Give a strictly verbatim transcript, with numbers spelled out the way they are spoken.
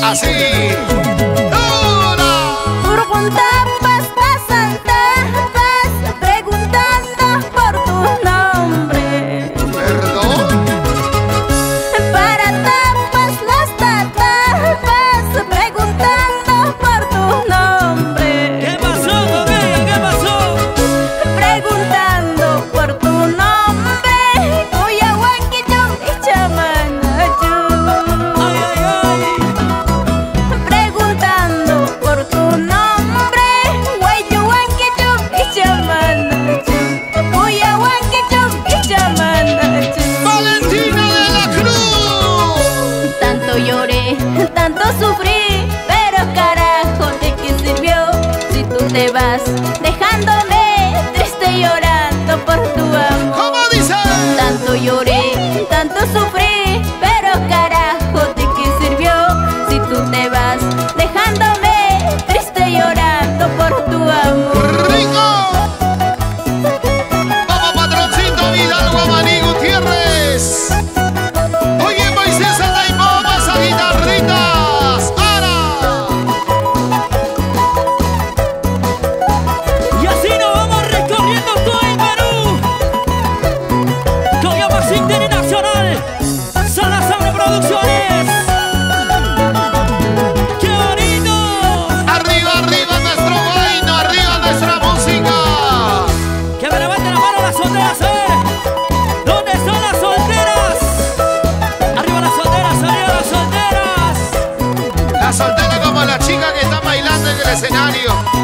Así. Puro con tapas, pasan tapas, preguntando por tu nombre. ¿Perdón? Para tapas, las tapas, preguntando por tu nombre. ¿Qué pasó con ella? ¿Qué pasó? Preguntando por tu nombre. Oya, huanquichón y chamanachu. Ay, ay, ay. Preguntando por tu nombre. Huayu, huanquichón y chamanachu. Oya, huanquichón y chamanachu. ¡Valentina de la Cruz! Tanto lloré, tanto sufrí, pero carajo, ¿de qué sirvió? Si tú te vas dejándome triste llorando por tu amor. ¿Cómo dice? Tanto lloré, tanto sufrí, pero carajo, ¿de qué sirvió? Si tú te vas dejándome triste llorando por tu amor. ¡Rico! Vamos, patroncito Hidalgo Amaní Gutiérrez. Oye, Moisés anda y bombas a guitarritas. ¡Ara! Y así nos vamos recorriendo todo el Perú. Con la más internacional, Salazar Producciones. ¡Qué bonito! Arriba, arriba nuestro reino, arriba nuestra música. Que me levanten la mano las solteras, a ver. ¿Dónde están las solteras? Arriba las solteras, arriba las solteras. La soltera como la chica que está bailando en el escenario.